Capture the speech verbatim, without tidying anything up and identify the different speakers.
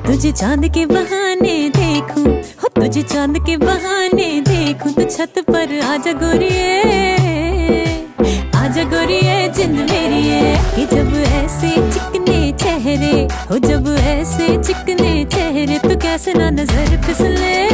Speaker 1: तुझे चांद के बहाने देखूं, हो तुझे चांद के बहाने देखूं, तो छत पर आजा गोरिये, आजा गोरिये जिंद मेरी है। कि जब ऐसे चिकने चेहरे हो, जब ऐसे चिकने चेहरे, तो कैसे ना नजर फिसले।